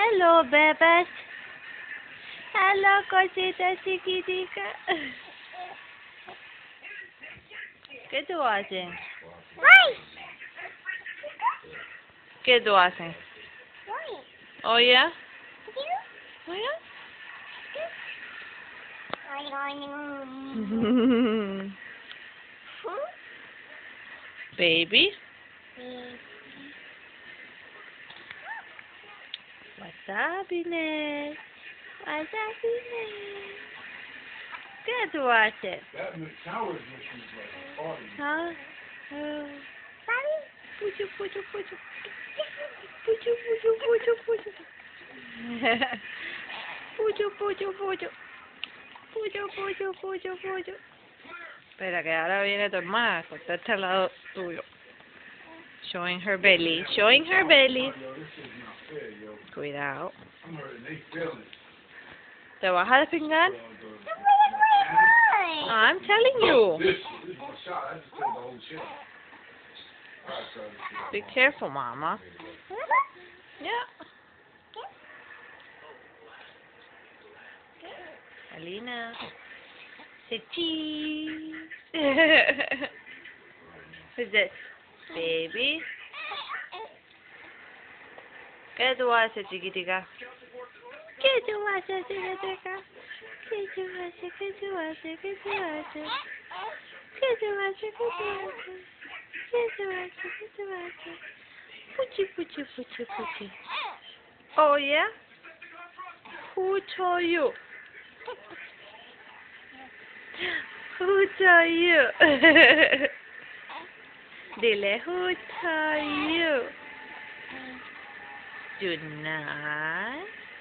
Hello, bebés. Hello, cosita chiquitica. ¿Qué tú haces? ¿Qué tú haces? Oh, yeah? Oh, yeah? Baby? What's up, Inés? What's up, Inés? ¿Qué tú haces? ¿Ah? Pucho, pucho, pucho. Pucho, pucho, pucho, pucho. Pucho, pucho, pucho. Pucho, pucho, pucho, pucho. Espera, que ahora viene tu hermana a cortarte al lado tuyo. Showing her belly. Showing her belly. Cuidado. ¿Te vas a despingar? I'm telling you. Be careful, Mama. Yeah. Alina. Say cheese. Who's this? Baby. ¿Qué tú haces, chiquitica? ¿Qué tú haces, chiquitica? ¿Qué tú haces? ¿Qué tú haces? ¿Qué tú haces? ¿Qué tú haces? ¿Qué tú haces? ¿Qué tú haces? ¿Qué tú haces? Puchi, puchi, puchi, puchi. Oh, yeah? Who told you? Who told you? Dile, who told you? Do not.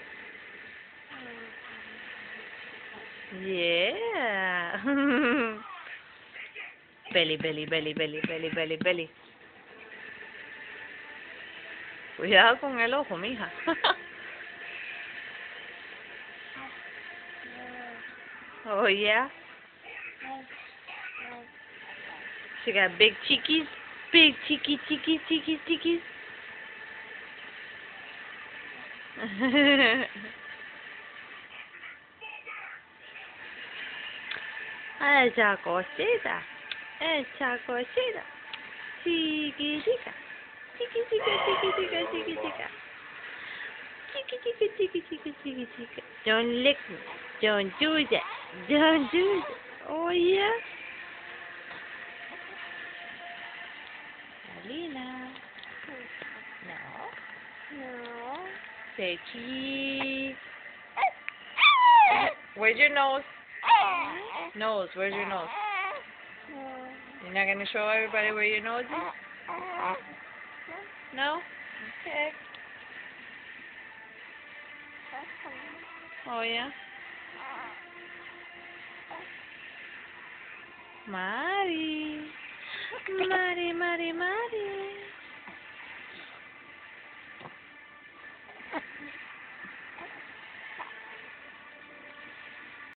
Yeah. Belly, belly, belly, belly, belly, belly, belly. Cuidado con el ojo, mija. Oh, yeah? She got big cheekies. Big cheeky, cheeky, cheeky, cheekies. Esa cosita. Esa cosita. Chiquitica. Chiquitica, chiquitica, chiquitica. Chiquitica, chiquitica, chiquitica. Don't lick me. Don't do that. Don't do that. Oh, yeah? Alina. No. No. Say cheese. Where's your nose? Nose, where's your nose? You're not going to show everybody where your nose is? No? Okay. Oh, yeah? Mari. Mari, Mari.